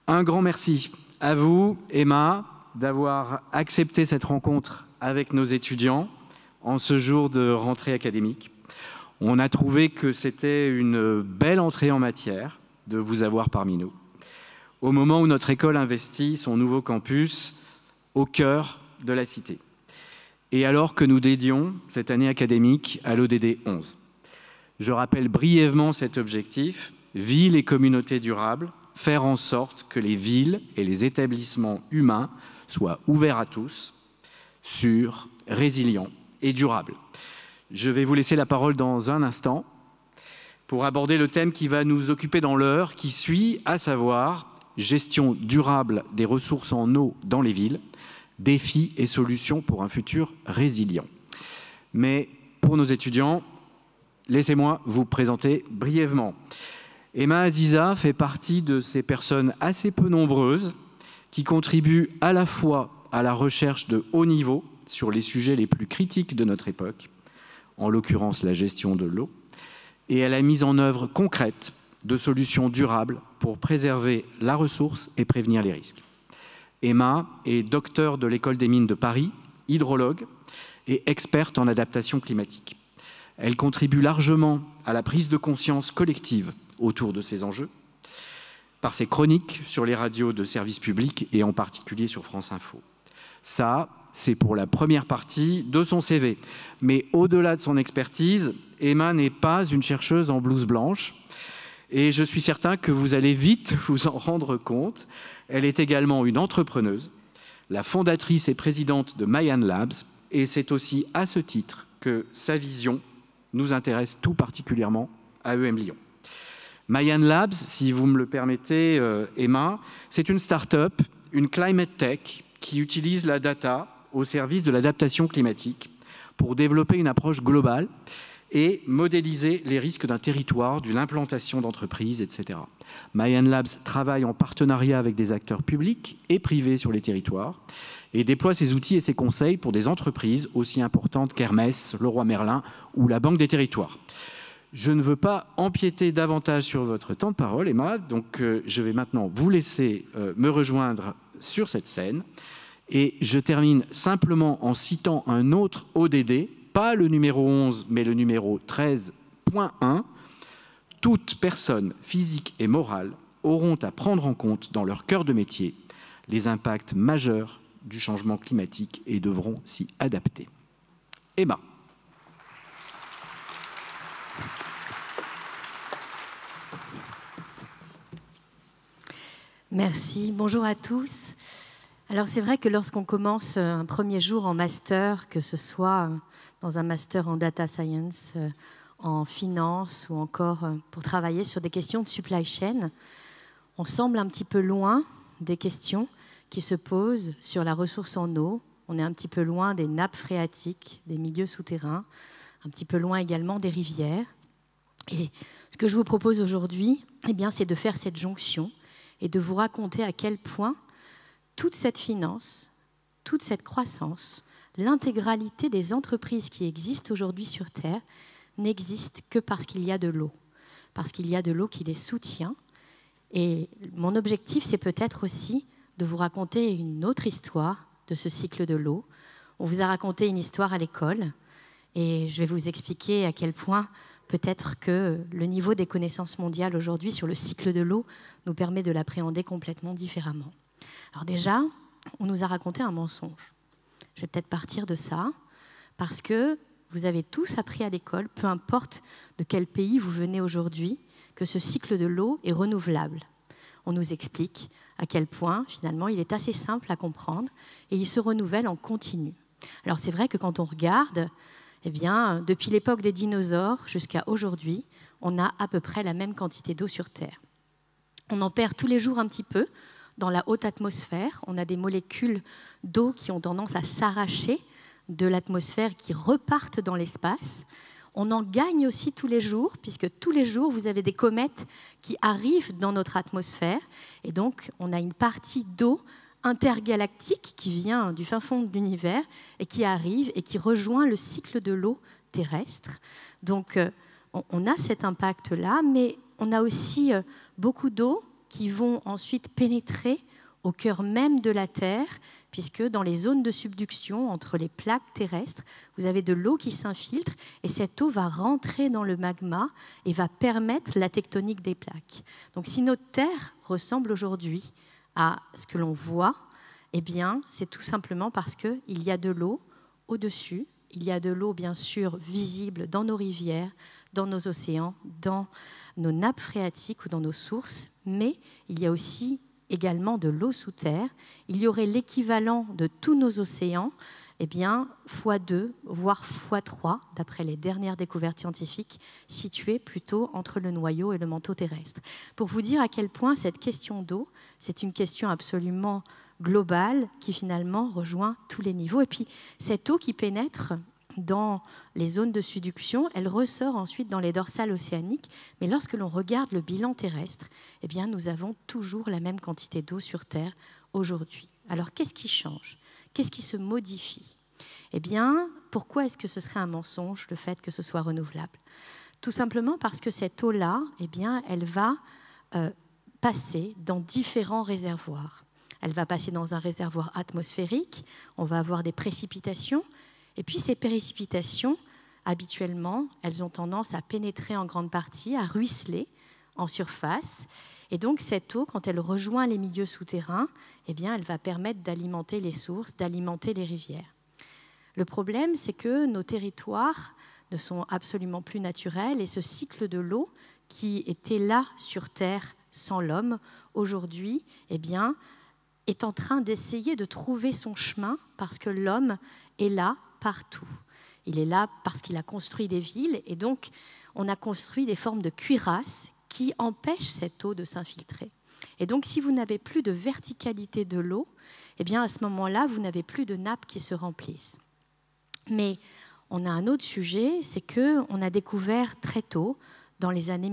Un grand merci à vous, Emma, d'avoir accepté cette rencontre avec nos étudiants en ce jour de rentrée académique. On a trouvé que c'était une belle entrée en matière de vous avoir parmi nous, au moment où notre école investit son nouveau campus au cœur de la cité. Et alors que nous dédions cette année académique à l'ODD 11. Je rappelle brièvement cet objectif, ville et communauté durables, faire en sorte que les villes et les établissements humains soient ouverts à tous, sûrs, résilients et durables. Je vais vous laisser la parole dans un instant pour aborder le thème qui va nous occuper dans l'heure qui suit, à savoir gestion durable des ressources en eau dans les villes, défis et solutions pour un futur résilient. Mais pour nos étudiants, laissez-moi vous présenter brièvement. Emma Aziza fait partie de ces personnes assez peu nombreuses qui contribuent à la fois à la recherche de haut niveau sur les sujets les plus critiques de notre époque, en l'occurrence la gestion de l'eau, et à la mise en œuvre concrète de solutions durables pour préserver la ressource et prévenir les risques. Emma est docteure de l'École des mines de Paris, hydrologue et experte en adaptation climatique. Elle contribue largement à la prise de conscience collective autour de ces enjeux, par ses chroniques sur les radios de service public et en particulier sur France Info. Ça, c'est pour la première partie de son CV. Mais au-delà de son expertise, Emma n'est pas une chercheuse en blouse blanche. Et je suis certain que vous allez vite vous en rendre compte. Elle est également une entrepreneuse, la fondatrice et présidente de Mayan Labs. Et c'est aussi à ce titre que sa vision nous intéresse tout particulièrement à EM Lyon. Mayan Labs, si vous me le permettez, Emma, c'est une start-up, une climate tech qui utilise la data au service de l'adaptation climatique pour développer une approche globale et modéliser les risques d'un territoire, d'une implantation d'entreprises, etc. Mayan Labs travaille en partenariat avec des acteurs publics et privés sur les territoires et déploie ses outils et ses conseils pour des entreprises aussi importantes qu'Hermès, Leroy Merlin ou la Banque des Territoires. Je ne veux pas empiéter davantage sur votre temps de parole, Emma, donc je vais maintenant vous laisser me rejoindre sur cette scène. Et je termine simplement en citant un autre ODD, pas le numéro 11, mais le numéro 13.1. Toute personne physique et morale auront à prendre en compte dans leur cœur de métier les impacts majeurs du changement climatique et devront s'y adapter. Emma. Merci, bonjour à tous. Alors c'est vrai que lorsqu'on commence un premier jour en master, que ce soit dans un master en data science, en finance ou encore pour travailler sur des questions de supply chain, on semble un petit peu loin des questions qui se posent sur la ressource en eau. On est un petit peu loin des nappes phréatiques, des milieux souterrains, un petit peu loin également des rivières. Et ce que je vous propose aujourd'hui, eh bien, c'est de faire cette jonction et de vous raconter à quel point toute cette finance, toute cette croissance, l'intégralité des entreprises qui existent aujourd'hui sur Terre n'existent que parce qu'il y a de l'eau. Parce qu'il y a de l'eau qui les soutient. Et mon objectif, c'est peut-être aussi de vous raconter une autre histoire de ce cycle de l'eau. On vous a raconté une histoire à l'école et je vais vous expliquer à quel point peut-être que le niveau des connaissances mondiales aujourd'hui sur le cycle de l'eau nous permet de l'appréhender complètement différemment. Alors déjà, on nous a raconté un mensonge. Je vais peut-être partir de ça, parce que vous avez tous appris à l'école, peu importe de quel pays vous venez aujourd'hui, que ce cycle de l'eau est renouvelable. On nous explique à quel point, finalement, il est assez simple à comprendre et il se renouvelle en continu. Alors c'est vrai que quand on regarde, eh bien, depuis l'époque des dinosaures jusqu'à aujourd'hui, on a à peu près la même quantité d'eau sur Terre. On en perd tous les jours un petit peu. Dans la haute atmosphère, on a des molécules d'eau qui ont tendance à s'arracher de l'atmosphère, qui repartent dans l'espace. On en gagne aussi tous les jours, puisque tous les jours, vous avez des comètes qui arrivent dans notre atmosphère. Et donc, on a une partie d'eau intergalactique qui vient du fin fond de l'univers et qui arrive et qui rejoint le cycle de l'eau terrestre. Donc, on a cet impact-là, mais on a aussi beaucoup d'eau qui vont ensuite pénétrer au cœur même de la Terre, puisque dans les zones de subduction, entre les plaques terrestres, vous avez de l'eau qui s'infiltre et cette eau va rentrer dans le magma et va permettre la tectonique des plaques. Donc si notre Terre ressemble aujourd'hui à ce que l'on voit, eh bien, c'est tout simplement parce qu'il y a de l'eau au-dessus. Il y a de l'eau, bien sûr, visible dans nos rivières, dans nos océans, dans nos nappes phréatiques ou dans nos sources, mais il y a aussi également de l'eau sous terre. Il y aurait l'équivalent de tous nos océans, eh bien, x2, voire x3, d'après les dernières découvertes scientifiques, situées plutôt entre le noyau et le manteau terrestre. Pour vous dire à quel point cette question d'eau, c'est une question absolument globale qui finalement rejoint tous les niveaux. Et puis, cette eau qui pénètre dans les zones de subduction, elle ressort ensuite dans les dorsales océaniques. Mais lorsque l'on regarde le bilan terrestre, eh bien, nous avons toujours la même quantité d'eau sur Terre aujourd'hui. Alors, qu'est-ce qui change? Qu'est-ce qui se modifie? Eh bien, pourquoi est-ce que ce serait un mensonge, le fait que ce soit renouvelable? Tout simplement parce que cette eau-là, eh bien, elle va passer dans différents réservoirs. Elle va passer dans un réservoir atmosphérique, on va avoir des précipitations, et puis ces précipitations, habituellement, elles ont tendance à pénétrer en grande partie, à ruisseler en surface. Et donc cette eau, quand elle rejoint les milieux souterrains, eh bien, elle va permettre d'alimenter les sources, d'alimenter les rivières. Le problème, c'est que nos territoires ne sont absolument plus naturels, et ce cycle de l'eau, qui était là sur Terre sans l'homme, aujourd'hui, eh bien, est en train d'essayer de trouver son chemin parce que l'homme est là partout. Il est là parce qu'il a construit des villes et donc on a construit des formes de cuirasses qui empêchent cette eau de s'infiltrer. Et donc si vous n'avez plus de verticalité de l'eau, eh bien à ce moment-là, vous n'avez plus de nappes qui se remplissent. Mais on a un autre sujet, c'est qu'on a découvert très tôt, dans les années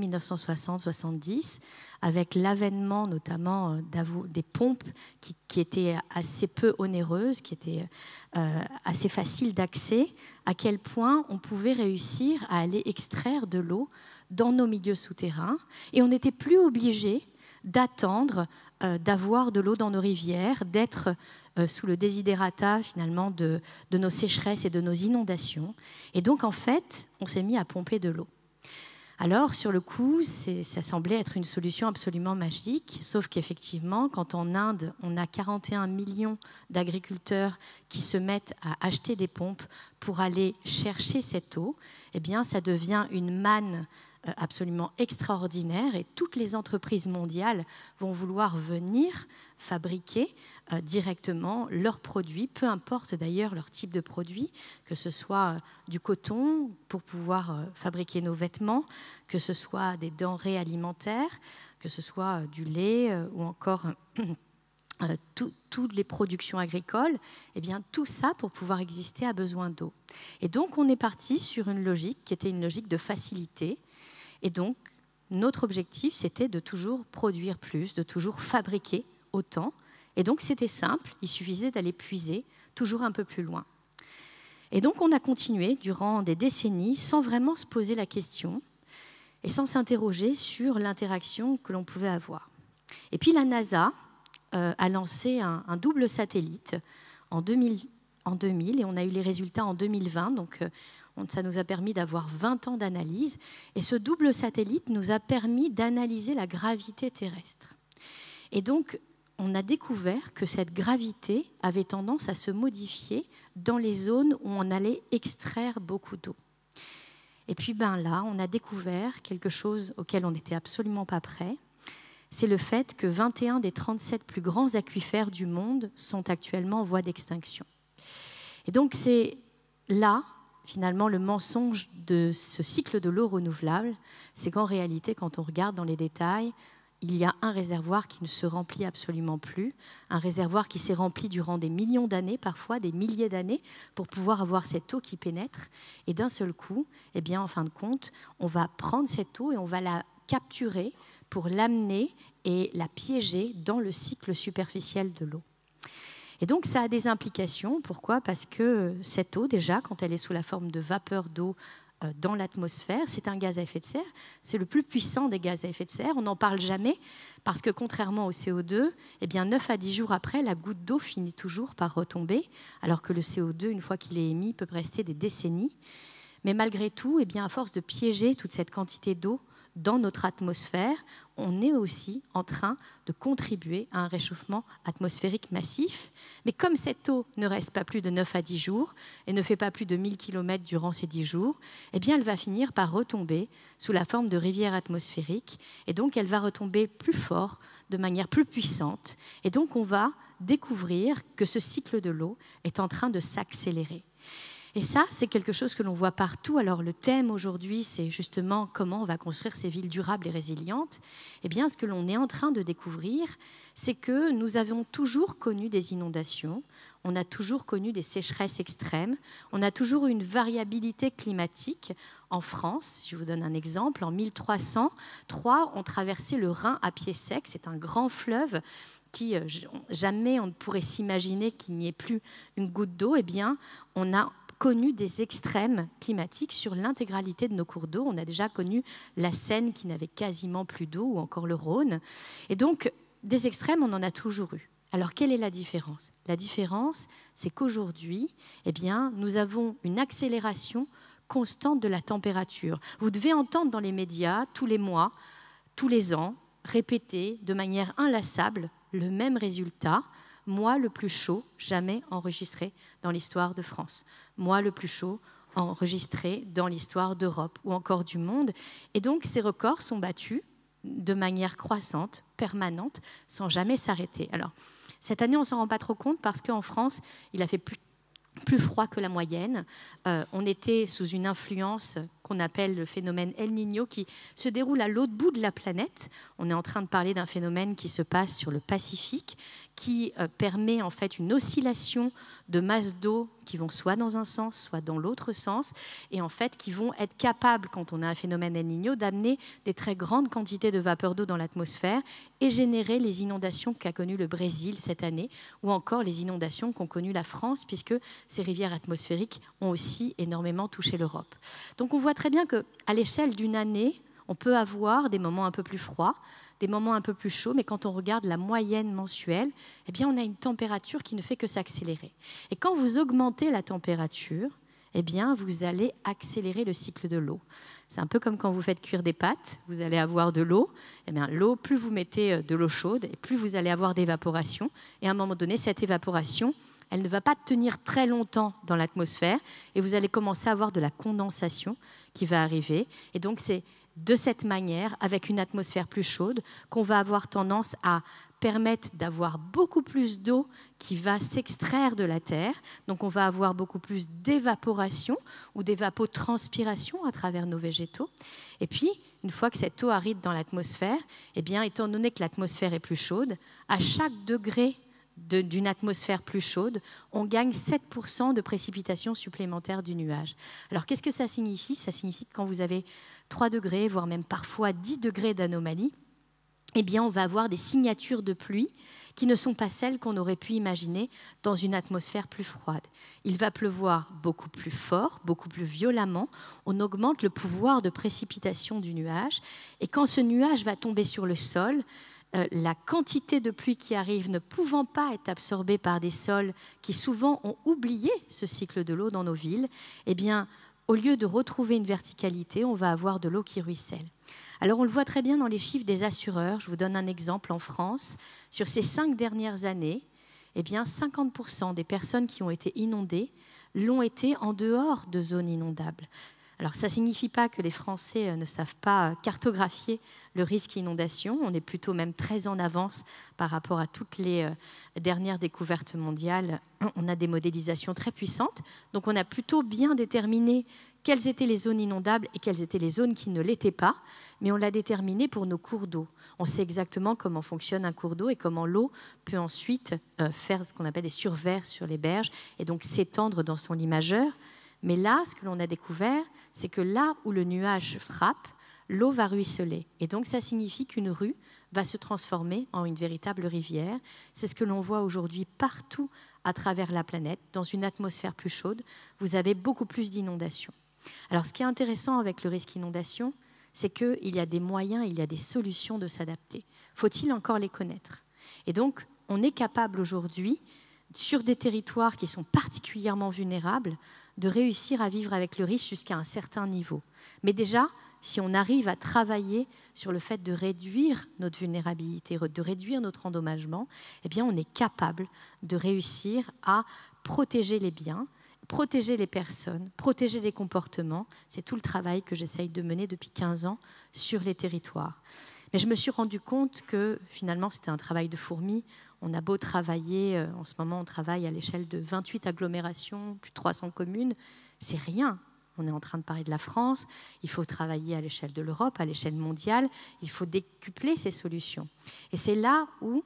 1960-70, avec l'avènement notamment des pompes qui étaient assez peu onéreuses, qui étaient assez faciles d'accès, à quel point on pouvait réussir à aller extraire de l'eau dans nos milieux souterrains. Et on n'était plus obligé d'attendre d'avoir de l'eau dans nos rivières, d'être sous le desiderata finalement de nos sécheresses et de nos inondations. Et donc en fait, on s'est mis à pomper de l'eau. Alors, sur le coup, ça semblait être une solution absolument magique, sauf qu'effectivement, quand en Inde, on a 41 millions d'agriculteurs qui se mettent à acheter des pompes pour aller chercher cette eau, eh bien, ça devient une manne absolument extraordinaire et toutes les entreprises mondiales vont vouloir venir fabriquer directement leurs produits, peu importe d'ailleurs leur type de produit, que ce soit du coton pour pouvoir fabriquer nos vêtements, que ce soit des denrées alimentaires, que ce soit du lait ou encore toutes les productions agricoles, eh bien, tout ça pour pouvoir exister a besoin d'eau. Et donc on est parti sur une logique qui était une logique de facilité. Et donc, notre objectif, c'était de toujours produire plus, de toujours fabriquer autant. Et donc, c'était simple, il suffisait d'aller puiser toujours un peu plus loin. Et donc, on a continué durant des décennies sans vraiment se poser la question et sans s'interroger sur l'interaction que l'on pouvait avoir. Et puis, la NASA a lancé un double satellite en 2000 et on a eu les résultats en 2020, donc ça nous a permis d'avoir 20 ans d'analyse. Et ce double satellite nous a permis d'analyser la gravité terrestre. Et donc, on a découvert que cette gravité avait tendance à se modifier dans les zones où on allait extraire beaucoup d'eau. Et puis là, on a découvert quelque chose auquel on n'était absolument pas prêt. C'est le fait que 21 des 37 plus grands aquifères du monde sont actuellement en voie d'extinction. Et donc, c'est là finalement, le mensonge de ce cycle de l'eau renouvelable, c'est qu'en réalité, quand on regarde dans les détails, il y a un réservoir qui ne se remplit absolument plus, un réservoir qui s'est rempli durant des millions d'années, parfois des milliers d'années, pour pouvoir avoir cette eau qui pénètre. Et d'un seul coup, eh bien, en fin de compte, on va prendre cette eau et on va la capturer pour l'amener et la piéger dans le cycle superficiel de l'eau. Et donc, ça a des implications. Pourquoi ? Parce que cette eau, déjà, quand elle est sous la forme de vapeur d'eau dans l'atmosphère. C'est un gaz à effet de serre, c'est le plus puissant des gaz à effet de serre. On n'en parle jamais parce que contrairement au CO2, eh bien 9 à 10 jours après, la goutte d'eau finit toujours par retomber, alors que le CO2, une fois qu'il est émis, peut rester des décennies. Mais malgré tout, eh bien, à force de piéger toute cette quantité d'eau dans notre atmosphère, on est aussi en train de contribuer à un réchauffement atmosphérique massif. Mais comme cette eau ne reste pas plus de 9 à 10 jours et ne fait pas plus de 1000 km durant ces 10 jours, eh bien, elle va finir par retomber sous la forme de rivières atmosphériques. Et donc, elle va retomber plus fort, de manière plus puissante. Et donc, on va découvrir que ce cycle de l'eau est en train de s'accélérer. Et ça, c'est quelque chose que l'on voit partout. Alors le thème aujourd'hui, c'est justement comment on va construire ces villes durables et résilientes. Eh bien, ce que l'on est en train de découvrir, c'est que nous avons toujours connu des inondations, on a toujours connu des sécheresses extrêmes, on a toujours eu une variabilité climatique. En France, je vous donne un exemple, en 1303, on traversait le Rhin à pied sec, c'est un grand fleuve qui, jamais on ne pourrait s'imaginer qu'il n'y ait plus une goutte d'eau. Eh bien, on a connu des extrêmes climatiques sur l'intégralité de nos cours d'eau. On a déjà connu la Seine qui n'avait quasiment plus d'eau, ou encore le Rhône. Et donc, des extrêmes, on en a toujours eu. Alors, quelle est la différence ? La différence, c'est qu'aujourd'hui, eh bien, nous avons une accélération constante de la température. Vous devez entendre dans les médias, tous les mois, tous les ans, répéter de manière inlassable le même résultat. Mois le plus chaud jamais enregistré dans l'histoire de France. Mois le plus chaud enregistré dans l'histoire d'Europe ou encore du monde. Et donc, ces records sont battus de manière croissante, permanente, sans jamais s'arrêter. Alors, cette année, on ne s'en rend pas trop compte parce qu'en France, il a fait plus froid que la moyenne. On était sous une influence qu'on appelle le phénomène El Niño qui se déroule à l'autre bout de la planète. On est en train de parler d'un phénomène qui se passe sur le Pacifique, qui permet en fait une oscillation de masses d'eau qui vont soit dans un sens, soit dans l'autre sens, et en fait qui vont être capables, quand on a un phénomène El Niño, d'amener des très grandes quantités de vapeur d'eau dans l'atmosphère et générer les inondations qu'a connues le Brésil cette année, ou encore les inondations qu'ont connues la France, puisque ces rivières atmosphériques ont aussi énormément touché l'Europe. Donc on voit très bien qu'à l'échelle d'une année, on peut avoir des moments un peu plus froids, des moments un peu plus chauds, mais quand on regarde la moyenne mensuelle, eh bien, on a une température qui ne fait que s'accélérer. Et quand vous augmentez la température, eh bien, vous allez accélérer le cycle de l'eau. C'est un peu comme quand vous faites cuire des pâtes, vous allez avoir de l'eau. Eh bien, l'eau, plus vous mettez de l'eau chaude, et plus vous allez avoir d'évaporation. Et à un moment donné, cette évaporation, elle ne va pas tenir très longtemps dans l'atmosphère, et vous allez commencer à avoir de la condensation qui va arriver. Et donc, c'est de cette manière, avec une atmosphère plus chaude, qu'on va avoir tendance à permettre d'avoir beaucoup plus d'eau qui va s'extraire de la Terre. Donc on va avoir beaucoup plus d'évaporation ou d'évapotranspiration à travers nos végétaux. Et puis, une fois que cette eau arrive dans l'atmosphère, eh bien, étant donné que l'atmosphère est plus chaude, à chaque degré d'une atmosphère plus chaude, on gagne 7% de précipitations supplémentaires du nuage. Alors, qu'est-ce que ça signifie ? Ça signifie que quand vous avez 3 degrés, voire même parfois 10 degrés d'anomalie, eh bien, on va avoir des signatures de pluie qui ne sont pas celles qu'on aurait pu imaginer dans une atmosphère plus froide. Il va pleuvoir beaucoup plus fort, beaucoup plus violemment. On augmente le pouvoir de précipitation du nuage. Et quand ce nuage va tomber sur le sol, la quantité de pluie qui arrive ne pouvant pas être absorbée par des sols qui souvent ont oublié ce cycle de l'eau dans nos villes, eh bien, au lieu de retrouver une verticalité, on va avoir de l'eau qui ruisselle. Alors on le voit très bien dans les chiffres des assureurs. Je vous donne un exemple en France. Sur ces 5 dernières années, eh bien 50% des personnes qui ont été inondées l'ont été en dehors de zones inondables. Alors, ça ne signifie pas que les Français ne savent pas cartographier le risque inondation. On est plutôt même très en avance par rapport à toutes les dernières découvertes mondiales. On a des modélisations très puissantes. Donc, on a plutôt bien déterminé quelles étaient les zones inondables et quelles étaient les zones qui ne l'étaient pas. Mais on l'a déterminé pour nos cours d'eau. On sait exactement comment fonctionne un cours d'eau et comment l'eau peut ensuite faire ce qu'on appelle des survers sur les berges et donc s'étendre dans son limageur. Mais là, ce que l'on a découvert, c'est que là où le nuage frappe, l'eau va ruisseler. Et donc, ça signifie qu'une rue va se transformer en une véritable rivière. C'est ce que l'on voit aujourd'hui partout à travers la planète. Dans une atmosphère plus chaude, vous avez beaucoup plus d'inondations. Alors, ce qui est intéressant avec le risque inondation, c'est qu'il y a des moyens, il y a des solutions de s'adapter. Faut-il encore les connaître? Et donc, on est capable aujourd'hui, sur des territoires qui sont particulièrement vulnérables, de réussir à vivre avec le risque jusqu'à un certain niveau. Mais déjà, si on arrive à travailler sur le fait de réduire notre vulnérabilité, de réduire notre endommagement, eh bien, on est capable de réussir à protéger les biens, protéger les personnes, protéger les comportements. C'est tout le travail que j'essaye de mener depuis 15 ans sur les territoires. Mais je me suis rendu compte que finalement, c'était un travail de fourmi. On a beau travailler, en ce moment, on travaille à l'échelle de 28 agglomérations, plus de 300 communes. C'est rien. On est en train de parler de la France. Il faut travailler à l'échelle de l'Europe, à l'échelle mondiale. Il faut décupler ces solutions. Et c'est là où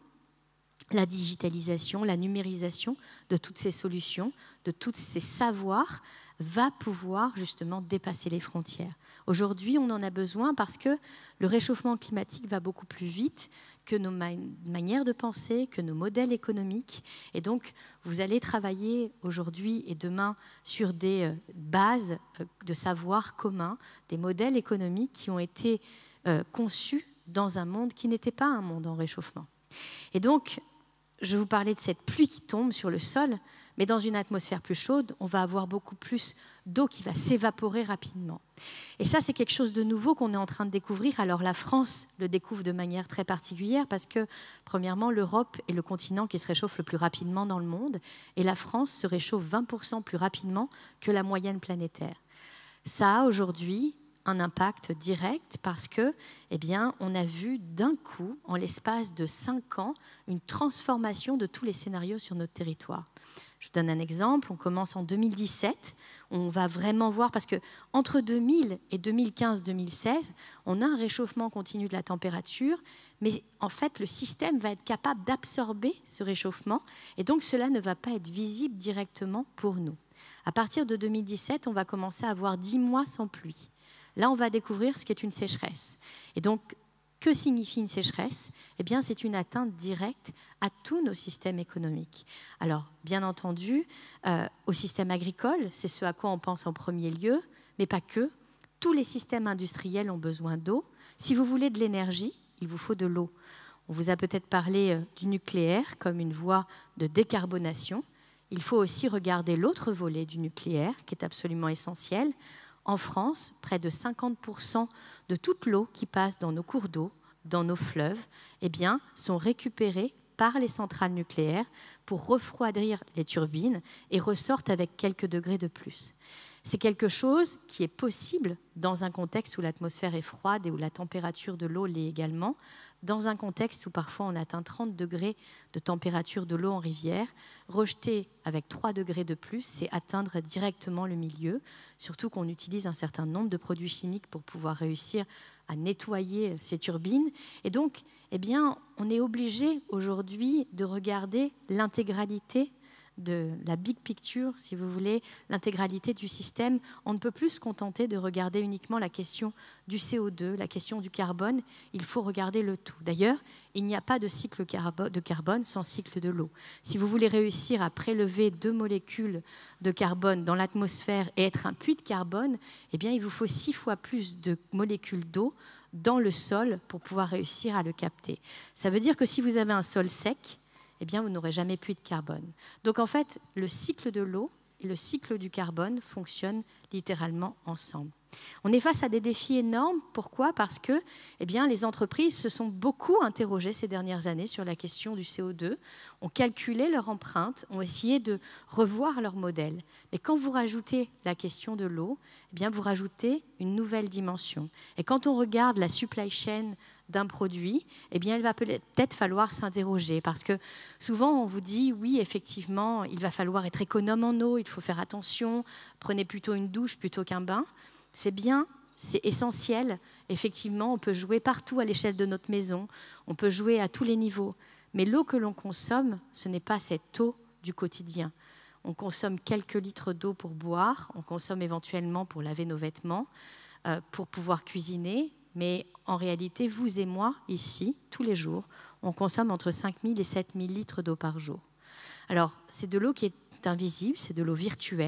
la digitalisation, la numérisation de toutes ces solutions, de tous ces savoirs, va pouvoir justement dépasser les frontières. Aujourd'hui, on en a besoin parce que le réchauffement climatique va beaucoup plus vite que nos manières de penser, que nos modèles économiques. Et donc, vous allez travailler aujourd'hui et demain sur des bases de savoir communs, des modèles économiques qui ont été conçus dans un monde qui n'était pas un monde en réchauffement. Et donc, je vous parlais de cette pluie qui tombe sur le sol, mais dans une atmosphère plus chaude, on va avoir beaucoup plus d'eau qui va s'évaporer rapidement. Et ça, c'est quelque chose de nouveau qu'on est en train de découvrir. Alors la France le découvre de manière très particulière parce que, premièrement, l'Europe est le continent qui se réchauffe le plus rapidement dans le monde, et la France se réchauffe 20% plus rapidement que la moyenne planétaire. Ça a aujourd'hui un impact direct parce que, eh bien, on a vu d'un coup, en l'espace de 5 ans, une transformation de tous les scénarios sur notre territoire. Je vous donne un exemple. On commence en 2017. On va vraiment voir, parce qu'entre 2000 et 2015-2016, on a un réchauffement continu de la température, mais en fait, le système va être capable d'absorber ce réchauffement, et donc cela ne va pas être visible directement pour nous. À partir de 2017, on va commencer à avoir 10 mois sans pluie. Là, on va découvrir ce qu'est une sécheresse. Et donc, que signifie une sécheresse? Eh bien, c'est une atteinte directe à tous nos systèmes économiques. Alors, bien entendu, au système agricole, c'est ce à quoi on pense en premier lieu, mais pas que. Tous les systèmes industriels ont besoin d'eau. Si vous voulez de l'énergie, il vous faut de l'eau. On vous a peut-être parlé du nucléaire comme une voie de décarbonation. Il faut aussi regarder l'autre volet du nucléaire, qui est absolument essentiel. En France, près de 50% de toute l'eau qui passe dans nos cours d'eau, dans nos fleuves, eh bien, sont récupérées par les centrales nucléaires pour refroidir les turbines et ressortent avec quelques degrés de plus. C'est quelque chose qui est possible dans un contexte où l'atmosphère est froide et où la température de l'eau l'est également, dans un contexte où parfois on atteint 30 degrés de température de l'eau en rivière. Rejeter avec 3 degrés de plus, c'est atteindre directement le milieu, surtout qu'on utilise un certain nombre de produits chimiques pour pouvoir réussir à nettoyer ces turbines. Et donc, eh bien, on est obligé aujourd'hui de regarder l'intégralité de la big picture, si vous voulez, l'intégralité du système. On ne peut plus se contenter de regarder uniquement la question du CO2, la question du carbone. Il faut regarder le tout. D'ailleurs, il n'y a pas de cycle de carbone sans cycle de l'eau. Si vous voulez réussir à prélever 2 molécules de carbone dans l'atmosphère et être un puits de carbone, eh bien, il vous faut 6 fois plus de molécules d'eau dans le sol pour pouvoir réussir à le capter. Ça veut dire que si vous avez un sol sec, eh bien, vous n'aurez jamais puits de carbone. Donc, en fait, le cycle de l'eau et le cycle du carbone fonctionnent littéralement ensemble. On est face à des défis énormes. Pourquoi? Parce que eh bien, les entreprises se sont beaucoup interrogées ces dernières années sur la question du CO2, ont calculé leur empreinte, ont essayé de revoir leur modèle. Mais quand vous rajoutez la question de l'eau, eh bien, vous rajoutez une nouvelle dimension. Et quand on regarde la supply chain d'un produit, eh bien, il va peut-être falloir s'interroger parce que souvent on vous dit oui, effectivement, il va falloir être économe en eau, il faut faire attention, prenez plutôt une douche plutôt qu'un bain. C'est bien, c'est essentiel. Effectivement, on peut jouer partout à l'échelle de notre maison, on peut jouer à tous les niveaux. Mais l'eau que l'on consomme, ce n'est pas cette eau du quotidien. On consomme quelques litres d'eau pour boire, on consomme éventuellement pour laver nos vêtements, pour pouvoir cuisiner. Mais en réalité, vous et moi, ici, tous les jours, on consomme entre 5 000 et 7 000 litres d'eau par jour. Alors, c'est de l'eau qui est invisible, c'est de l'eau virtuelle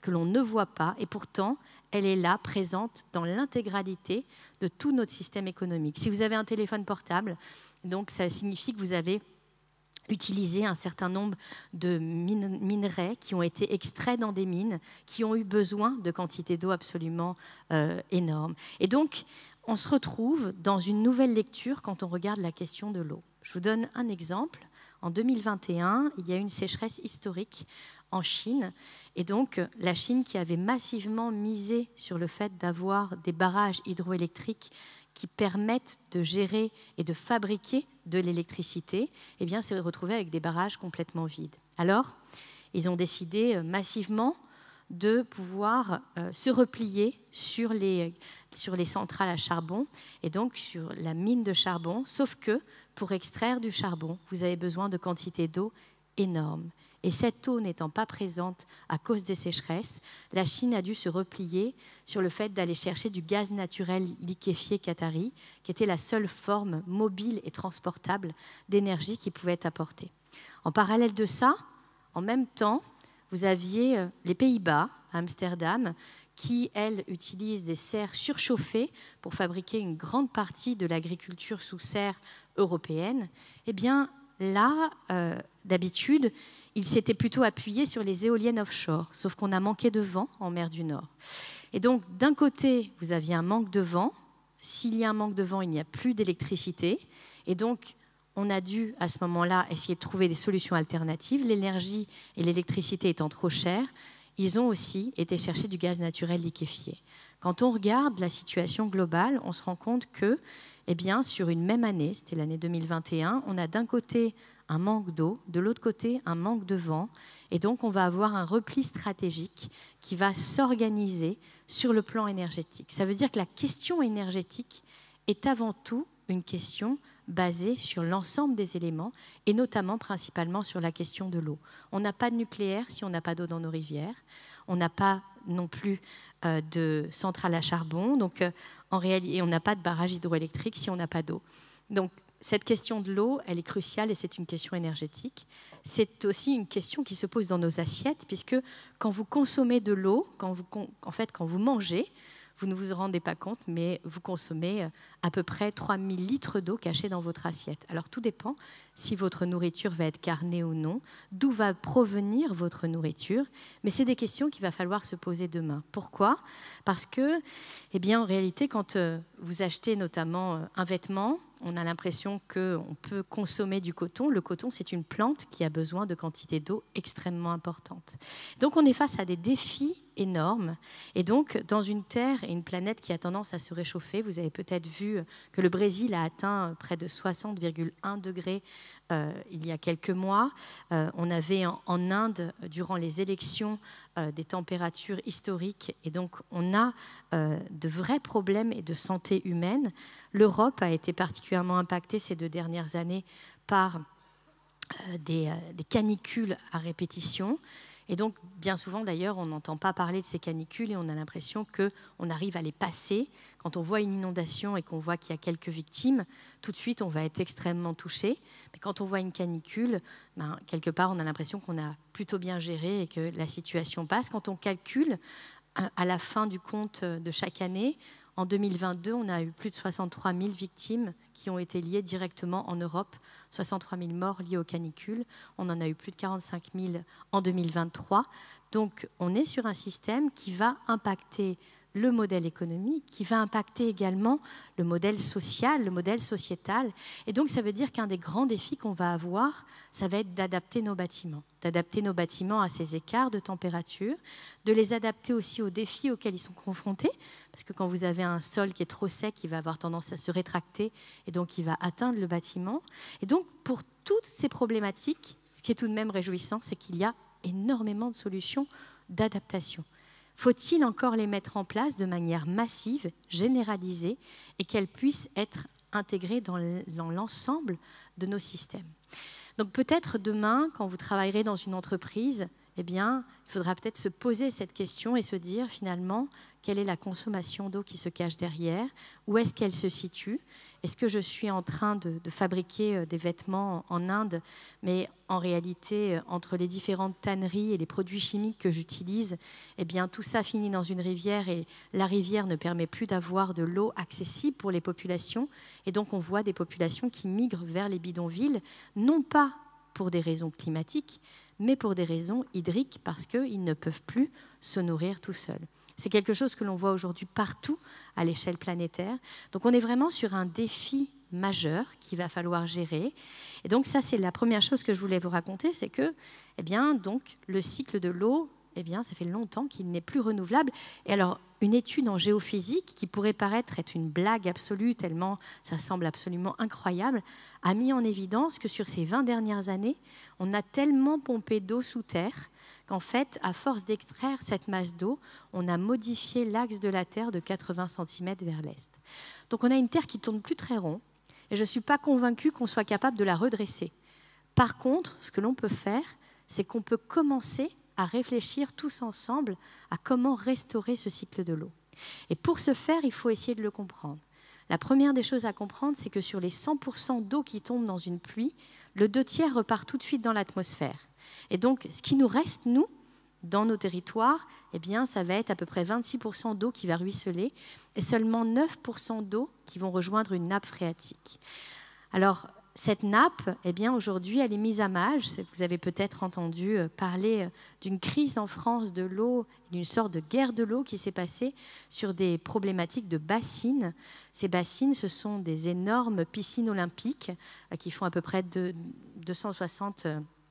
que l'on ne voit pas, et pourtant, elle est là, présente dans l'intégralité de tout notre système économique. Si vous avez un téléphone portable, donc ça signifie que vous avez utilisé un certain nombre de minerais qui ont été extraits dans des mines, qui ont eu besoin de quantités d'eau absolument énormes. Et donc, on se retrouve dans une nouvelle lecture quand on regarde la question de l'eau. Je vous donne un exemple. En 2021, il y a eu une sécheresse historique en Chine. Et donc, la Chine, qui avait massivement misé sur le fait d'avoir des barrages hydroélectriques qui permettent de gérer et de fabriquer de l'électricité, eh bien, s'est retrouvée avec des barrages complètement vides. Alors, ils ont décidé massivement de pouvoir se replier sur les centrales à charbon et donc sur la mine de charbon, sauf que pour extraire du charbon, vous avez besoin de quantités d'eau énormes. Et cette eau n'étant pas présente à cause des sécheresses, la Chine a dû se replier sur le fait d'aller chercher du gaz naturel liquéfié qatari, qui était la seule forme mobile et transportable d'énergie qui pouvait être apportée. En parallèle de ça, en même temps, vous aviez les Pays-Bas, Amsterdam, qui, elles, utilisent des serres surchauffées pour fabriquer une grande partie de l'agriculture sous serre européenne. Eh bien, là, d'habitude, ils s'étaient plutôt appuyés sur les éoliennes offshore, sauf qu'on a manqué de vent en mer du Nord. Et donc, d'un côté, vous aviez un manque de vent. S'il y a un manque de vent, il n'y a plus d'électricité. Et donc, on a dû, à ce moment-là, essayer de trouver des solutions alternatives. L'énergie et l'électricité étant trop chères, ils ont aussi été chercher du gaz naturel liquéfié. Quand on regarde la situation globale, on se rend compte que, eh bien, sur une même année, c'était l'année 2021, on a d'un côté un manque d'eau, de l'autre côté un manque de vent, et donc on va avoir un repli stratégique qui va s'organiser sur le plan énergétique. Ça veut dire que la question énergétique est avant tout une question basée sur l'ensemble des éléments, et notamment principalement sur la question de l'eau. On n'a pas de nucléaire si on n'a pas d'eau dans nos rivières, on n'a pas non plus de centrale à charbon, donc en réalité, et on n'a pas de barrage hydroélectrique si on n'a pas d'eau. Donc cette question de l'eau, elle est cruciale et c'est une question énergétique. C'est aussi une question qui se pose dans nos assiettes, puisque quand vous consommez de l'eau, quand vous mangez, vous ne vous rendez pas compte, mais vous consommez à peu près 3000 litres d'eau cachée dans votre assiette. Alors tout dépend si votre nourriture va être carnée ou non, d'où va provenir votre nourriture, mais c'est des questions qu'il va falloir se poser demain. Pourquoi ? Parce que, eh bien, en réalité, quand vous achetez notamment un vêtement, on a l'impression qu'on peut consommer du coton. Le coton, c'est une plante qui a besoin de quantités d'eau extrêmement importantes. Donc, on est face à des défis énormes. Et donc, dans une Terre et une planète qui a tendance à se réchauffer, vous avez peut-être vu que le Brésil a atteint près de 60,1 degrés il y a quelques mois. On avait en Inde, durant les élections, des températures historiques. Et donc, on a de vrais problèmes de santé humaine. L'Europe a été particulièrement impactée ces 2 dernières années par des canicules à répétition. Et donc, bien souvent, d'ailleurs, on n'entend pas parler de ces canicules et on a l'impression qu'on arrive à les passer. Quand on voit une inondation et qu'on voit qu'il y a quelques victimes, tout de suite, on va être extrêmement touché. Mais quand on voit une canicule, quelque part, on a l'impression qu'on a plutôt bien géré et que la situation passe. Quand on calcule, à la fin du compte de chaque année, en 2022, on a eu plus de 63 000 victimes qui ont été liées directement en Europe, 63 000 morts liés aux canicules. On en a eu plus de 45 000 en 2023. Donc, on est sur un système qui va impacter le modèle économique, qui va impacter également le modèle social, le modèle sociétal. Et donc, ça veut dire qu'un des grands défis qu'on va avoir, ça va être d'adapter nos bâtiments à ces écarts de température, de les adapter aussi aux défis auxquels ils sont confrontés, parce que quand vous avez un sol qui est trop sec, il va avoir tendance à se rétracter et donc il va atteindre le bâtiment. Et donc, pour toutes ces problématiques, ce qui est tout de même réjouissant, c'est qu'il y a énormément de solutions d'adaptation. Faut-il encore les mettre en place de manière massive, généralisée, et qu'elles puissent être intégrées dans l'ensemble de nos systèmes ? Donc peut-être demain, quand vous travaillerez dans une entreprise, eh bien, il faudra peut-être se poser cette question et se dire finalement quelle est la consommation d'eau qui se cache derrière, où est-ce qu'elle se situe. Est-ce que je suis en train de fabriquer des vêtements en Inde, mais en réalité, entre les différentes tanneries et les produits chimiques que j'utilise, eh bien, tout ça finit dans une rivière et la rivière ne permet plus d'avoir de l'eau accessible pour les populations. Et donc, on voit des populations qui migrent vers les bidonvilles, non pas pour des raisons climatiques, mais pour des raisons hydriques, parce qu'ils ne peuvent plus se nourrir tout seuls. C'est quelque chose que l'on voit aujourd'hui partout à l'échelle planétaire. Donc on est vraiment sur un défi majeur qu'il va falloir gérer. Et donc ça, c'est la première chose que je voulais vous raconter, c'est que eh bien, donc, le cycle de l'eau, eh bien, ça fait longtemps qu'il n'est plus renouvelable. Et alors, une étude en géophysique qui pourrait paraître être une blague absolue, tellement ça semble absolument incroyable, a mis en évidence que sur ces 20 dernières années, on a tellement pompé d'eau sous terre qu'en fait, à force d'extraire cette masse d'eau, on a modifié l'axe de la Terre de 80 cm vers l'est. Donc on a une Terre qui ne tourne plus très rond, et je ne suis pas convaincue qu'on soit capable de la redresser. Par contre, ce que l'on peut faire, c'est qu'on peut commencer à réfléchir tous ensemble à comment restaurer ce cycle de l'eau. Et pour ce faire, il faut essayer de le comprendre. La première des choses à comprendre, c'est que sur les 100% d'eau qui tombe dans une pluie, le 2/3 repart tout de suite dans l'atmosphère. Et donc, ce qui nous reste, nous, dans nos territoires, eh bien, ça va être à peu près 26% d'eau qui va ruisseler et seulement 9% d'eau qui vont rejoindre une nappe phréatique. Alors, cette nappe, eh bien, aujourd'hui, elle est mise à mal. Vous avez peut-être entendu parler d'une crise en France de l'eau, d'une sorte de guerre de l'eau qui s'est passée sur des problématiques de bassines. Ces bassines, ce sont des énormes piscines olympiques qui font à peu près 260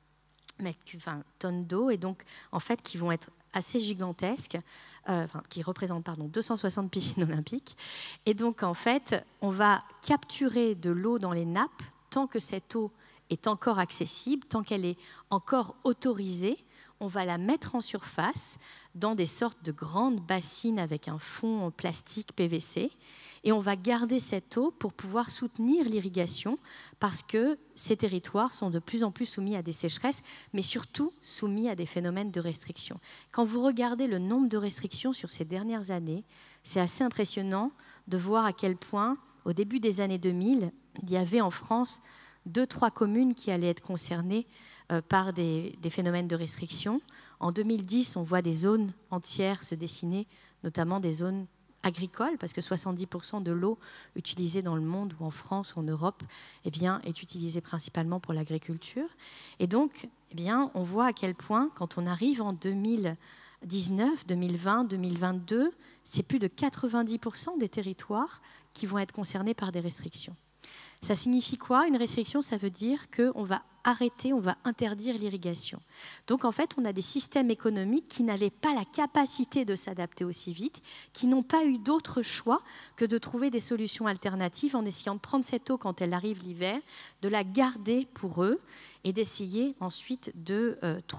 tonnes d'eau et donc, en fait, qui vont être assez gigantesques, qui représentent 260 piscines olympiques. Et donc, en fait, on va capturer de l'eau dans les nappes tant que cette eau est encore accessible, tant qu'elle est encore autorisée. On va la mettre en surface dans des sortes de grandes bassines avec un fond plastique PVC. Et on va garder cette eau pour pouvoir soutenir l'irrigation parce que ces territoires sont de plus en plus soumis à des sécheresses, mais surtout soumis à des phénomènes de restriction. Quand vous regardez le nombre de restrictions sur ces dernières années, c'est assez impressionnant de voir à quel point, au début des années 2000, il y avait en France 2-3 communes qui allaient être concernées par des phénomènes de restriction. En 2010, on voit des zones entières se dessiner, notamment des zones agricoles, parce que 70% de l'eau utilisée dans le monde, ou en France ou en Europe, eh bien, est utilisée principalement pour l'agriculture. Et donc, eh bien, on voit à quel point, quand on arrive en 2019, 2020, 2022, c'est plus de 90% des territoires qui vont être concernés par des restrictions. Ça signifie quoi? Une restriction, ça veut dire qu'on va arrêter, on va interdire l'irrigation. Donc en fait, on a des systèmes économiques qui n'avaient pas la capacité de s'adapter aussi vite, qui n'ont pas eu d'autre choix que de trouver des solutions alternatives en essayant de prendre cette eau quand elle arrive l'hiver, de la garder pour eux et d'essayer ensuite de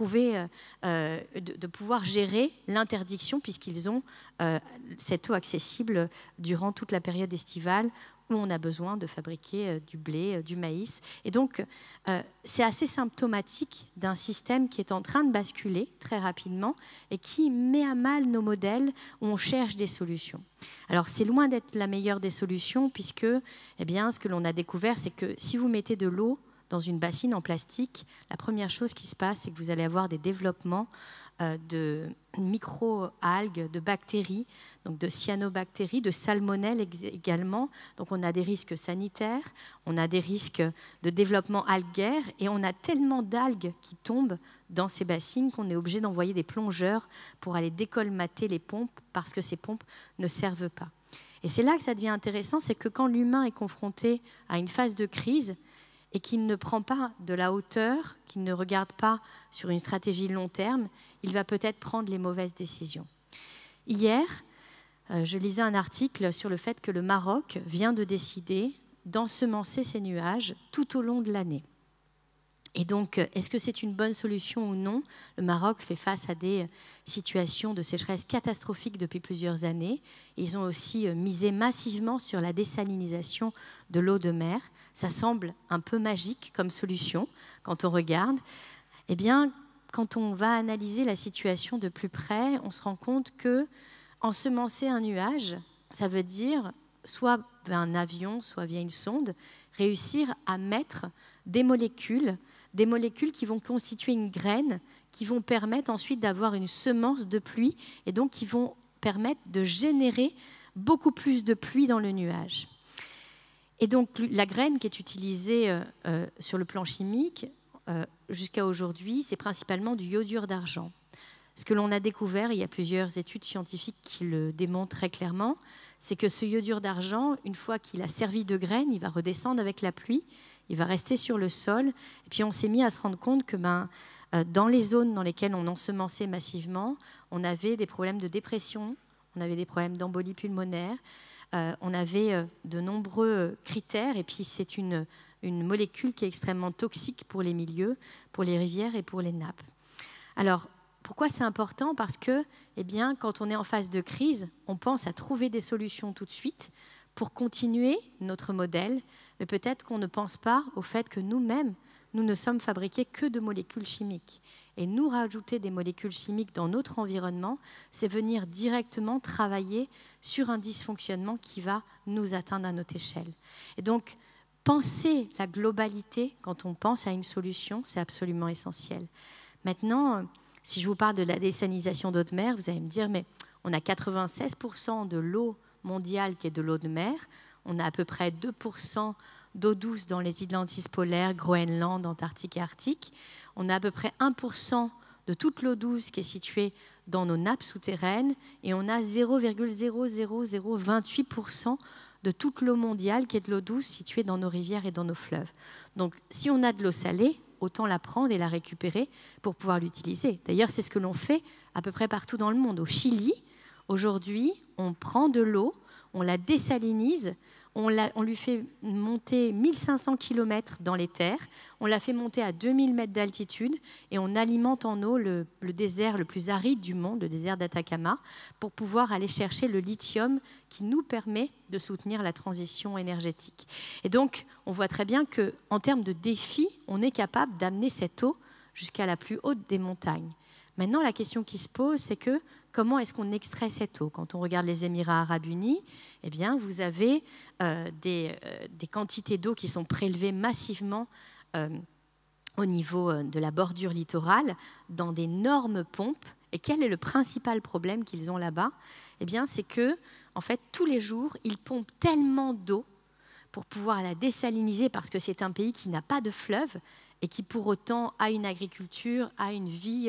de pouvoir gérer l'interdiction puisqu'ils ont cette eau accessible durant toute la période estivale où on a besoin de fabriquer du blé, du maïs. Et donc, c'est assez symptomatique d'un système qui est en train de basculer très rapidement et qui met à mal nos modèles où on cherche des solutions. Alors, c'est loin d'être la meilleure des solutions puisque, eh bien, ce que l'on a découvert, c'est que si vous mettez de l'eau dans une bassine en plastique, la première chose qui se passe, c'est que vous allez avoir des développements de micro-algues, de bactéries, donc de cyanobactéries, de salmonelle également. Donc on a des risques sanitaires, on a des risques de développement algaire et on a tellement d'algues qui tombent dans ces bassines qu'on est obligé d'envoyer des plongeurs pour aller décolmater les pompes parce que ces pompes ne servent pas. Et c'est là que ça devient intéressant, c'est que quand l'humain est confronté à une phase de crise, et qu'il ne prend pas de la hauteur, qu'il ne regarde pas sur une stratégie long terme, il va peut-être prendre les mauvaises décisions. Hier, je lisais un article sur le fait que le Maroc vient de décider d'ensemencer ses nuages tout au long de l'année. Et donc, est-ce que c'est une bonne solution ou non? Le Maroc fait face à des situations de sécheresse catastrophiques depuis plusieurs années. Ils ont aussi misé massivement sur la désalinisation de l'eau de mer. Ça semble un peu magique comme solution quand on regarde. Eh bien, quand on va analyser la situation de plus près, on se rend compte que ensemencer un nuage, ça veut dire, soit via un avion, soit via une sonde, réussir à mettre des molécules qui vont constituer une graine, qui vont permettre ensuite d'avoir une semence de pluie, et donc qui vont permettre de générer beaucoup plus de pluie dans le nuage. Et donc la graine qui est utilisée sur le plan chimique, jusqu'à aujourd'hui, c'est principalement du iodure d'argent. Ce que l'on a découvert, il y a plusieurs études scientifiques qui le démontrent très clairement, c'est que ce iodure d'argent, une fois qu'il a servi de graine, il va redescendre avec la pluie, il va rester sur le sol. Et puis on s'est mis à se rendre compte que dans les zones dans lesquelles on ensemençait massivement, on avait des problèmes de dépression, on avait des problèmes d'embolie pulmonaire, on avait de nombreux critères. Et puis c'est une molécule qui est extrêmement toxique pour les milieux, pour les rivières et pour les nappes. Alors, pourquoi c'est important? Parce que, quand on est en phase de crise, on pense à trouver des solutions tout de suite pour continuer notre modèle, mais peut-être qu'on ne pense pas au fait que nous-mêmes, nous ne sommes fabriqués que de molécules chimiques. Et nous rajouter des molécules chimiques dans notre environnement, c'est venir directement travailler sur un dysfonctionnement qui va nous atteindre à notre échelle. Et donc, penser la globalité quand on pense à une solution, c'est absolument essentiel. Maintenant, si je vous parle de la désalinisation d'eau de mer, vous allez me dire, mais on a 96% de l'eau mondiale qui est de l'eau de mer, on a à peu près 2% d'eau douce dans les îles Antilles polaires, Groenland, Antarctique et Arctique, on a à peu près 1% de toute l'eau douce qui est située dans nos nappes souterraines, et on a 0,00028% de toute l'eau mondiale qui est de l'eau douce située dans nos rivières et dans nos fleuves. Donc, si on a de l'eau salée, autant la prendre et la récupérer pour pouvoir l'utiliser. D'ailleurs, c'est ce que l'on fait à peu près partout dans le monde. Au Chili, aujourd'hui, on prend de l'eau, on la désalinise, on lui fait monter 1500 km dans les terres, on la fait monter à 2000 mètres d'altitude et on alimente en eau le désert le plus aride du monde, le désert d'Atacama, pour pouvoir aller chercher le lithium qui nous permet de soutenir la transition énergétique. Et donc, on voit très bien qu'en termes de défis, on est capable d'amener cette eau jusqu'à la plus haute des montagnes. Maintenant, la question qui se pose, c'est que comment est-ce qu'on extrait cette eau? Quand on regarde les Émirats arabes unis, vous avez des quantités d'eau qui sont prélevées massivement au niveau de la bordure littorale dans d'énormes pompes. Et quel est le principal problème qu'ils ont là-bas? C'est que, en fait, tous les jours, ils pompent tellement d'eau pour pouvoir la désaliniser, parce que c'est un pays qui n'a pas de fleuve et qui pour autant a une agriculture, a une vie,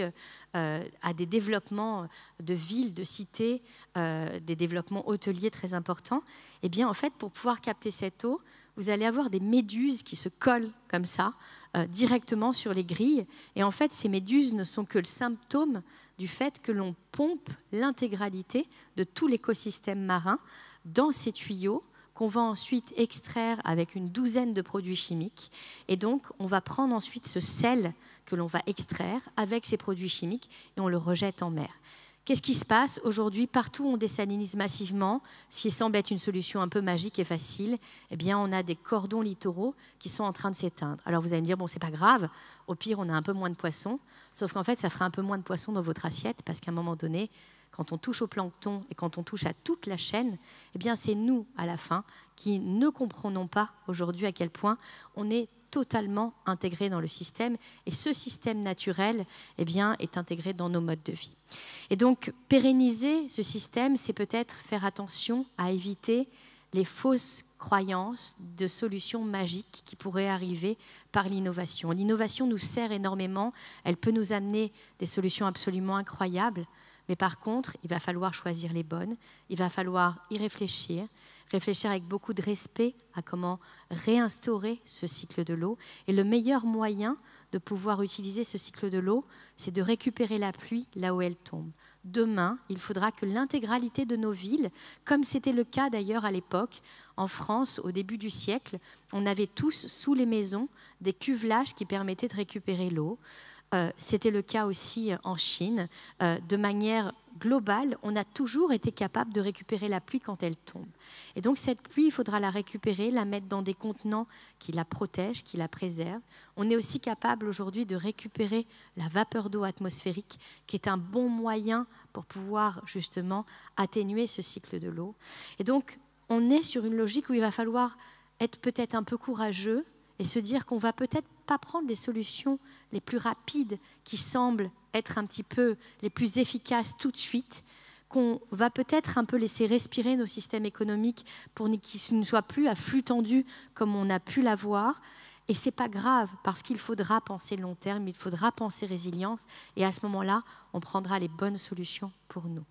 a des développements de villes, de cités, des développements hôteliers très importants. En fait, pour pouvoir capter cette eau, vous allez avoir des méduses qui se collent comme ça, directement sur les grilles. Et en fait, ces méduses ne sont que le symptôme du fait que l'on pompe l'intégralité de tout l'écosystème marin dans ces tuyaux, qu'on va ensuite extraire avec une douzaine de produits chimiques. Et donc, on va prendre ensuite ce sel que l'on va extraire avec ces produits chimiques et on le rejette en mer. Qu'est-ce qui se passe aujourd'hui? Partout où on désalinise massivement, ce qui semble être une solution un peu magique et facile, on a des cordons littoraux qui sont en train de s'éteindre. Alors vous allez me dire, bon, c'est pas grave, au pire, on a un peu moins de poissons, sauf qu'en fait, ça fera un peu moins de poissons dans votre assiette, parce qu'à un moment donné, quand on touche au plancton et quand on touche à toute la chaîne, c'est nous, à la fin, qui ne comprenons pas aujourd'hui à quel point on est totalement intégré dans le système. Et ce système naturel est intégré dans nos modes de vie. Et donc, pérenniser ce système, c'est peut-être faire attention à éviter les fausses croyances de solutions magiques qui pourraient arriver par l'innovation. L'innovation nous sert énormément, elle peut nous amener des solutions absolument incroyables. Mais par contre, il va falloir choisir les bonnes, il va falloir y réfléchir avec beaucoup de respect à comment réinstaurer ce cycle de l'eau. Et le meilleur moyen de pouvoir utiliser ce cycle de l'eau, c'est de récupérer la pluie là où elle tombe. Demain, il faudra que l'intégralité de nos villes, comme c'était le cas d'ailleurs à l'époque, en France, au début du siècle, on avait tous sous les maisons des cuvelages qui permettaient de récupérer l'eau. c'était le cas aussi en Chine. De manière globale, on a toujours été capable de récupérer la pluie quand elle tombe. Et donc cette pluie, il faudra la récupérer, la mettre dans des contenants qui la protègent, qui la préservent. On est aussi capable aujourd'hui de récupérer la vapeur d'eau atmosphérique, qui est un bon moyen pour pouvoir justement atténuer ce cycle de l'eau. Et donc, on est sur une logique où il va falloir être peut-être un peu courageux et se dire qu'on va peut-être pas prendre les solutions les plus rapides qui semblent être un petit peu les plus efficaces tout de suite, qu'on va peut-être un peu laisser respirer nos systèmes économiques pour qu'ils ne soient plus à flux tendu comme on a pu l'avoir. Et ce n'est pas grave, parce qu'il faudra penser long terme, il faudra penser résilience, et à ce moment-là, on prendra les bonnes solutions pour nous.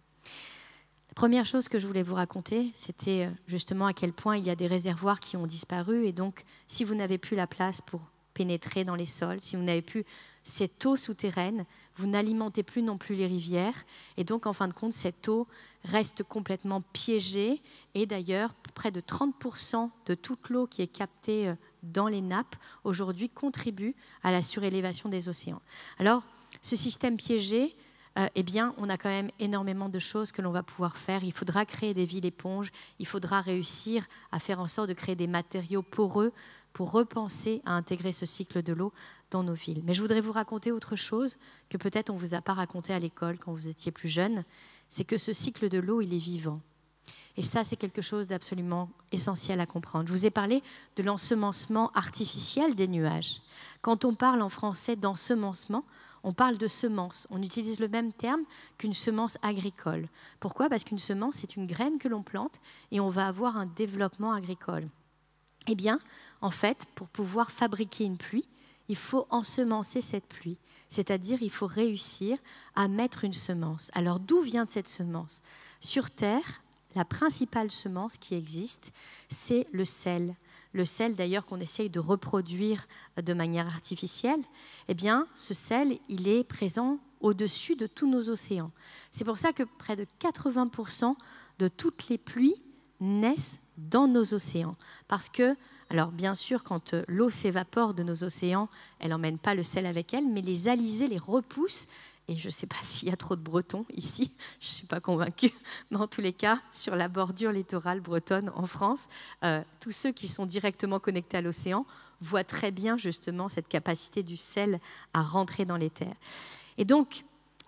La première chose que je voulais vous raconter, c'était justement à quel point il y a des réservoirs qui ont disparu, et donc si vous n'avez plus la place pour pénétrer dans les sols, si vous n'avez plus cette eau souterraine, vous n'alimentez plus non plus les rivières, et donc en fin de compte, cette eau reste complètement piégée, et d'ailleurs, près de 30% de toute l'eau qui est captée dans les nappes, aujourd'hui, contribue à la surélévation des océans. Alors, ce système piégé, eh bien, on a quand même énormément de choses que l'on va pouvoir faire. Il faudra créer des villes éponges, il faudra réussir à faire en sorte de créer des matériaux poreux pour repenser à intégrer ce cycle de l'eau dans nos villes. Mais je voudrais vous raconter autre chose que peut-être on ne vous a pas raconté à l'école quand vous étiez plus jeune, c'est que ce cycle de l'eau, il est vivant. Et ça, c'est quelque chose d'absolument essentiel à comprendre. Je vous ai parlé de l'ensemencement artificiel des nuages. Quand on parle en français d'ensemencement, on parle de semence. On utilise le même terme qu'une semence agricole. Pourquoi ? Parce qu'une semence, c'est une graine que l'on plante et on va avoir un développement agricole. Eh bien, en fait, pour pouvoir fabriquer une pluie, il faut ensemencer cette pluie. C'est-à-dire, il faut réussir à mettre une semence. Alors, d'où vient cette semence ? Sur Terre, la principale semence qui existe, c'est le sel. Le sel, d'ailleurs, qu'on essaye de reproduire de manière artificielle, eh bien, ce sel, il est présent au-dessus de tous nos océans. C'est pour ça que près de 80% de toutes les pluies naissent dans nos océans. Parce que, alors bien sûr, quand l'eau s'évapore de nos océans, elle n'emmène pas le sel avec elle, mais les alizés les repoussent. Et je ne sais pas s'il y a trop de Bretons ici, je ne suis pas convaincue, mais en tous les cas, sur la bordure littorale bretonne en France, tous ceux qui sont directement connectés à l'océan voient très bien justement cette capacité du sel à rentrer dans les terres. Et donc,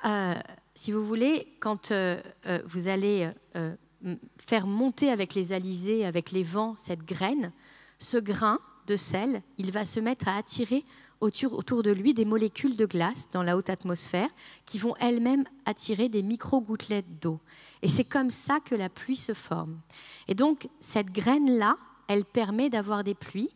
si vous voulez, quand vous allez faire monter avec les alizés, avec les vents, cette graine, ce grain de sel, il va se mettre à attirer autour de lui des molécules de glace dans la haute atmosphère qui vont elles-mêmes attirer des micro-gouttelettes d'eau. Et c'est comme ça que la pluie se forme. Et donc, cette graine-là, elle permet d'avoir des pluies.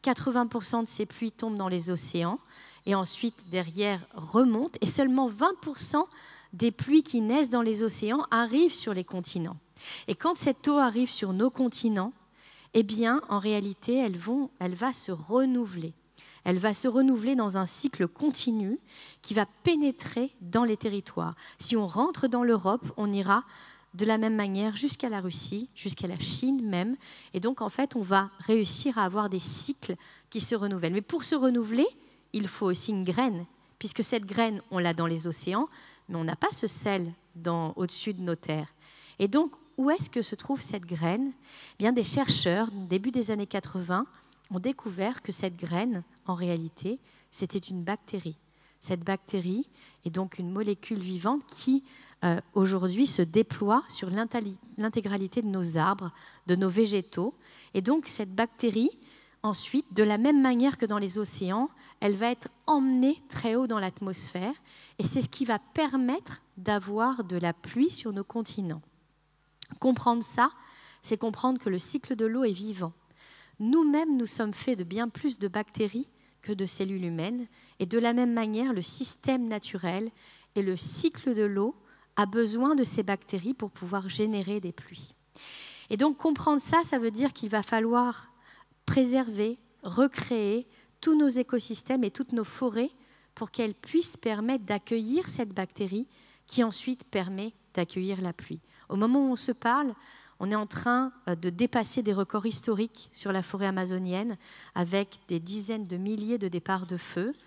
80% de ces pluies tombent dans les océans et ensuite, derrière, remontent. Et seulement 20% des pluies qui naissent dans les océans arrivent sur les continents. Et quand cette eau arrive sur nos continents, eh bien, en réalité, elle va se renouveler. Elle va se renouveler dans un cycle continu qui va pénétrer dans les territoires. Si on rentre dans l'Europe, on ira de la même manière jusqu'à la Russie, jusqu'à la Chine même. Et donc, en fait, on va réussir à avoir des cycles qui se renouvellent. Mais pour se renouveler, il faut aussi une graine, puisque cette graine, on l'a dans les océans, mais on n'a pas ce sel au-dessus de nos terres. Et donc, où est-ce que se trouve cette graine ? Eh bien, des chercheurs, au début des années 80, ont découvert que cette graine, en réalité, c'était une bactérie. Cette bactérie est donc une molécule vivante qui, aujourd'hui, se déploie sur l'intégralité de nos arbres, de nos végétaux. Et donc, cette bactérie, ensuite, de la même manière que dans les océans, elle va être emmenée très haut dans l'atmosphère. Et c'est ce qui va permettre d'avoir de la pluie sur nos continents. Comprendre ça, c'est comprendre que le cycle de l'eau est vivant. Nous-mêmes, nous sommes faits de bien plus de bactéries que de cellules humaines. Et de la même manière, le système naturel et le cycle de l'eau a besoin de ces bactéries pour pouvoir générer des pluies. Et donc, comprendre ça, ça veut dire qu'il va falloir préserver, recréer tous nos écosystèmes et toutes nos forêts pour qu'elles puissent permettre d'accueillir cette bactérie qui ensuite permet d'accueillir la pluie. Au moment où on se parle, on est en train de dépasser des records historiques sur la forêt amazonienne avec des dizaines de milliers de départs de feu.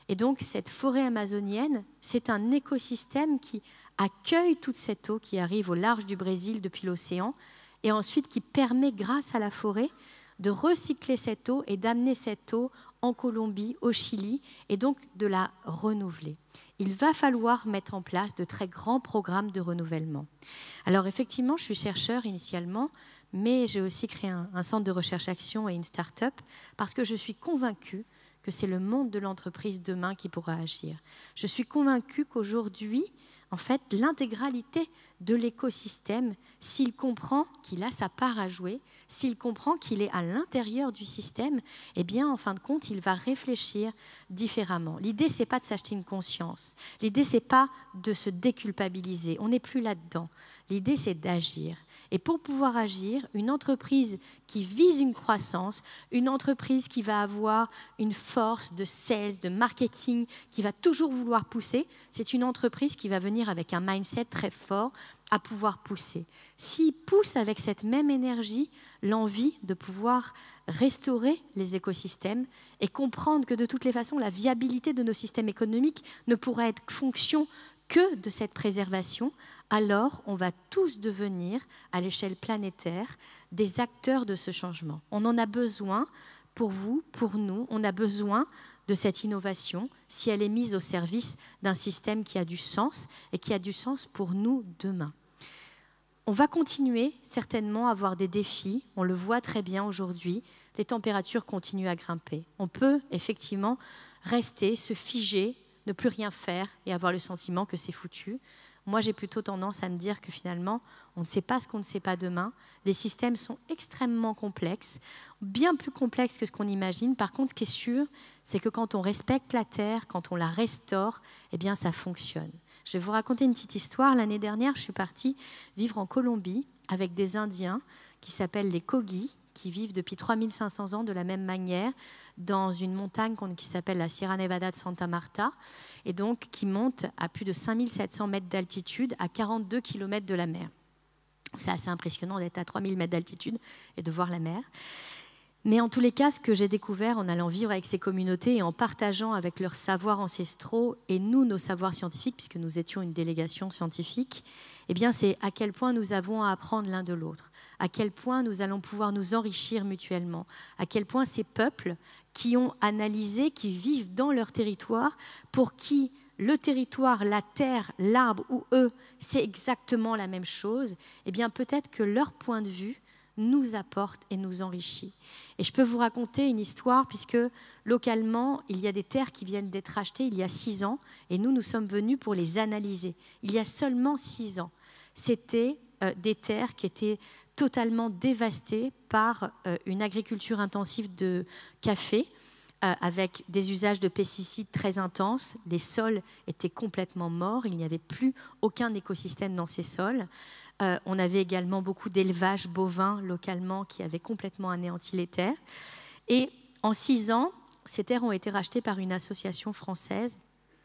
Et donc, cette forêt amazonienne, c'est un écosystème qui accueille toute cette eau qui arrive au large du Brésil depuis l'océan et ensuite qui permet, grâce à la forêt, de recycler cette eau et d'amener cette eau en Colombie, au Chili, et donc de la renouveler. Il va falloir mettre en place de très grands programmes de renouvellement. Alors effectivement, je suis chercheur initialement, mais j'ai aussi créé un centre de recherche-action et une start-up parce que je suis convaincue que c'est le monde de l'entreprise demain qui pourra agir. Je suis convaincue qu'aujourd'hui, en fait, l'intégralité de l'écosystème, s'il comprend qu'il a sa part à jouer, s'il comprend qu'il est à l'intérieur du système, eh bien, en fin de compte, il va réfléchir différemment. L'idée, c'est pas de s'acheter une conscience. L'idée, c'est pas de se déculpabiliser. On n'est plus là-dedans. L'idée, c'est d'agir. Et pour pouvoir agir, une entreprise qui vise une croissance, une entreprise qui va avoir une force de sales, de marketing, qui va toujours vouloir pousser, c'est une entreprise qui va venir avec un mindset très fort à pouvoir pousser. S'il pousse avec cette même énergie, l'envie de pouvoir restaurer les écosystèmes et comprendre que de toutes les façons, la viabilité de nos systèmes économiques ne pourra être fonction que de cette préservation, alors on va tous devenir, à l'échelle planétaire, des acteurs de ce changement. On en a besoin pour vous, pour nous, on a besoin de cette innovation si elle est mise au service d'un système qui a du sens et qui a du sens pour nous demain. On va continuer certainement à avoir des défis, on le voit très bien aujourd'hui, les températures continuent à grimper. On peut effectivement rester, se figer, ne plus rien faire et avoir le sentiment que c'est foutu. Moi, j'ai plutôt tendance à me dire que finalement, on ne sait pas ce qu'on ne sait pas demain. Les systèmes sont extrêmement complexes, bien plus complexes que ce qu'on imagine. Par contre, ce qui est sûr, c'est que quand on respecte la Terre, quand on la restaure, eh bien, ça fonctionne. Je vais vous raconter une petite histoire. L'année dernière, je suis partie vivre en Colombie avec des Indiens qui s'appellent les Kogi, qui vivent depuis 3500 ans de la même manière dans une montagne qui s'appelle la Sierra Nevada de Santa Marta et donc qui monte à plus de 5700 mètres d'altitude à 42 km de la mer. C'est assez impressionnant d'être à 3000 mètres d'altitude et de voir la mer. Mais en tous les cas, ce que j'ai découvert en allant vivre avec ces communautés et en partageant avec leurs savoirs ancestraux et nous, nos savoirs scientifiques, puisque nous étions une délégation scientifique, eh bien, c'est à quel point nous avons à apprendre l'un de l'autre, à quel point nous allons pouvoir nous enrichir mutuellement, à quel point ces peuples qui ont analysé, qui vivent dans leur territoire, pour qui le territoire, la terre, l'arbre ou eux, c'est exactement la même chose, eh bien, peut-être que leur point de vue nous apporte et nous enrichit. Et je peux vous raconter une histoire, puisque localement, il y a des terres qui viennent d'être achetées il y a 6 ans, et nous sommes venus pour les analyser. Il y a seulement 6 ans. C'était des terres qui étaient totalement dévastées par une agriculture intensive de café, avec des usages de pesticides très intenses. Les sols étaient complètement morts, il n'y avait plus aucun écosystème dans ces sols. On avait également beaucoup d'élevage bovin localement qui avait complètement anéanti les terres. Et en 6 ans, ces terres ont été rachetées par une association française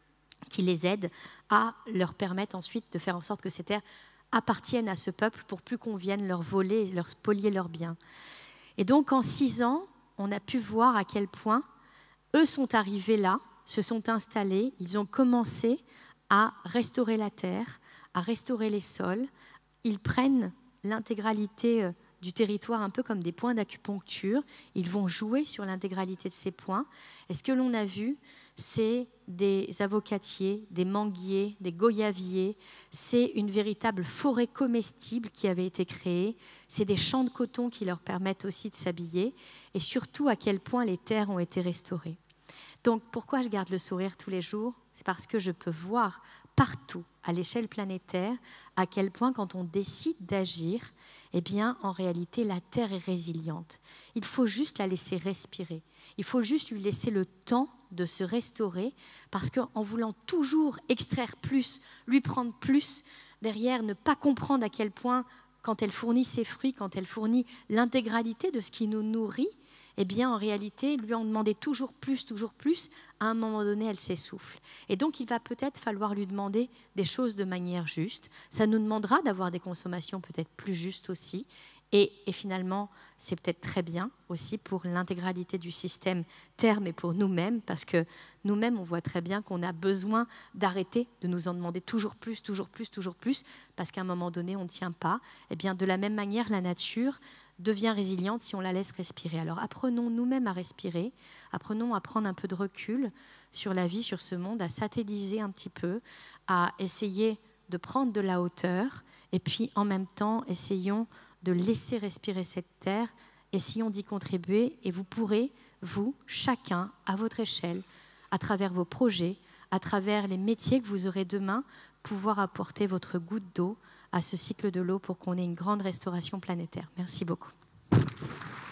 qui les aide à leur permettre ensuite de faire en sorte que ces terres appartiennent à ce peuple pour plus qu'on vienne leur voler et leur spolier leurs biens. Et donc en 6 ans, on a pu voir à quel point eux sont arrivés là, se sont installés, ils ont commencé à restaurer la terre, à restaurer les sols. Ils prennent l'intégralité du territoire un peu comme des points d'acupuncture. Ils vont jouer sur l'intégralité de ces points. Et ce que l'on a vu, c'est des avocatiers, des manguiers, des goyaviers. C'est une véritable forêt comestible qui avait été créée. C'est des champs de coton qui leur permettent aussi de s'habiller. Et surtout, à quel point les terres ont été restaurées. Donc, pourquoi je garde le sourire tous les jours ? C'est parce que je peux voir partout, à l'échelle planétaire, à quel point, quand on décide d'agir, eh bien, en réalité, la Terre est résiliente. Il faut juste la laisser respirer. Il faut juste lui laisser le temps de se restaurer, parce qu'en voulant toujours extraire plus, lui prendre plus, derrière, ne pas comprendre à quel point, quand elle fournit ses fruits, quand elle fournit l'intégralité de ce qui nous nourrit, eh bien, en réalité, lui en demander toujours plus, à un moment donné, elle s'essouffle. Et donc, il va peut-être falloir lui demander des choses de manière juste. Ça nous demandera d'avoir des consommations peut-être plus justes aussi. Et finalement, c'est peut-être très bien aussi pour l'intégralité du système Terre, mais pour nous-mêmes, parce que nous-mêmes, on voit très bien qu'on a besoin d'arrêter de nous en demander toujours plus, parce qu'à un moment donné, on ne tient pas. Eh bien, de la même manière, la nature devient résiliente si on la laisse respirer. Alors, apprenons nous-mêmes à respirer, apprenons à prendre un peu de recul sur la vie, sur ce monde, à satelliser un petit peu, à essayer de prendre de la hauteur, et puis en même temps, essayons de laisser respirer cette terre, essayons d'y contribuer, et vous pourrez, vous, chacun, à votre échelle, à travers vos projets, à travers les métiers que vous aurez demain, pouvoir apporter votre goutte d'eau à ce cycle de l'eau pour qu'on ait une grande restauration planétaire. Merci beaucoup.